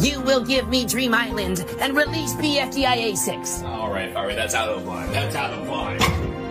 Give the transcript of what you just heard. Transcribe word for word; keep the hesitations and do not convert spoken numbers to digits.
you will give me Dream Island and release B F D I A six. All right, all right, that's out of line. That's out of line.